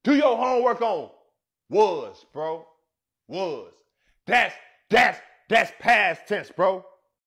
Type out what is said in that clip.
Do your homework on was, bro. Was. That's past tense, bro.